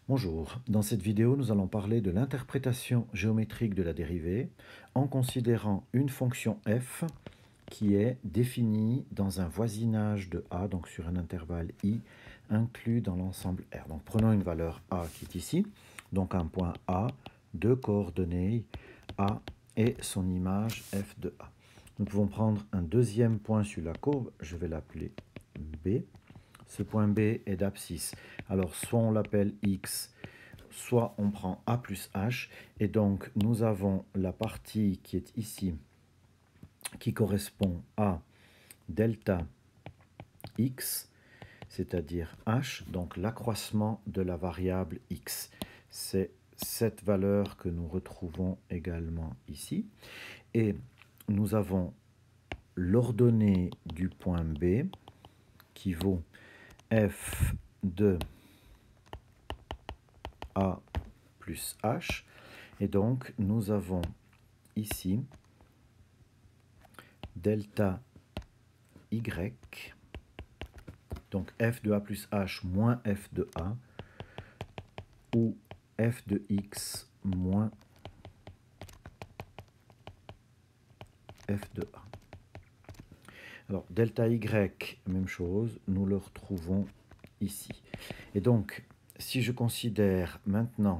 Bonjour, dans cette vidéo nous allons parler de l'interprétation géométrique de la dérivée en considérant une fonction f qui est définie dans un voisinage de a, donc sur un intervalle i inclus dans l'ensemble R. Donc prenons une valeur a qui est ici, donc un point A, deux coordonnées a et son image f de a. Nous pouvons prendre un deuxième point sur la courbe, je vais l'appeler B. Ce point B est d'abscisse. Alors, soit on l'appelle X, soit on prend A plus H. Et donc, nous avons la partie qui est ici, qui correspond à delta X, c'est-à-dire H, donc l'accroissement de la variable X. C'est cette valeur que nous retrouvons également ici. Et nous avons l'ordonnée du point B qui vaut f de A plus H. Et donc, nous avons ici delta Y, donc f de A plus H moins f de A, ou f de X moins f de A. Alors, delta Y, même chose, nous le retrouvons ici. Et donc, si je considère maintenant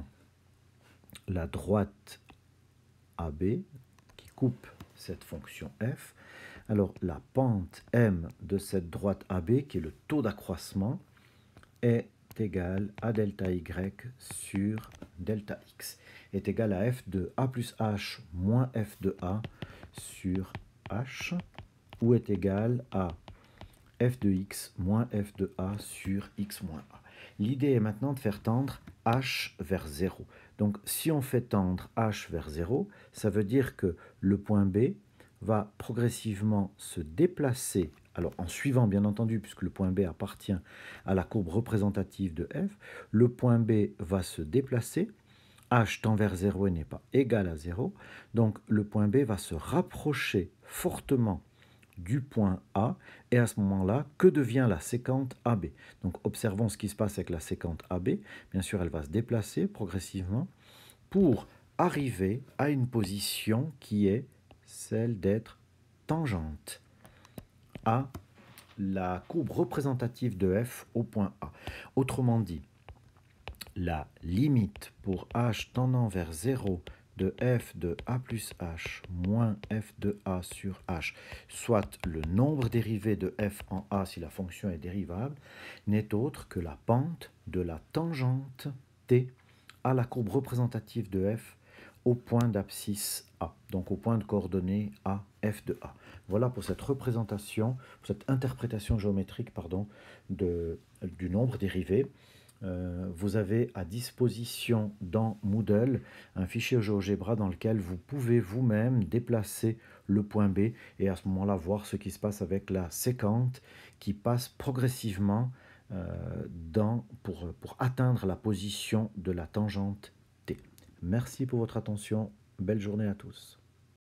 la droite AB qui coupe cette fonction f, alors la pente m de cette droite AB, qui est le taux d'accroissement, est égale à delta y sur delta x, est égal à f de a plus h moins f de a sur h, ou est égal à f de x moins f de a sur x moins a. L'idée est maintenant de faire tendre h vers 0. Donc si on fait tendre h vers 0, ça veut dire que le point B va progressivement se déplacer, alors en suivant bien entendu, puisque le point B appartient à la courbe représentative de f, le point B va se déplacer, h tend vers 0 et n'est pas égal à 0, donc le point B va se rapprocher fortement du point A, et à ce moment-là, que devient la séquente AB? Donc observons ce qui se passe avec la séquente AB. Bien sûr, elle va se déplacer progressivement pour arriver à une position qui est celle d'être tangente à la courbe représentative de f au point A. Autrement dit, la limite pour h tendant vers 0 de f de a plus h moins f de a sur h, soit le nombre dérivé de f en a si la fonction est dérivable, n'est autre que la pente de la tangente t à la courbe représentative de f au point d'abscisse A, donc au point de coordonnées A, f de A. Voilà pour cette représentation, pour cette interprétation géométrique, pardon, du nombre dérivé. Vous avez à disposition dans Moodle un fichier GeoGebra dans lequel vous pouvez vous-même déplacer le point B et à ce moment-là voir ce qui se passe avec la séquente qui passe progressivement pour atteindre la position de la tangente T. Merci pour votre attention. Belle journée à tous.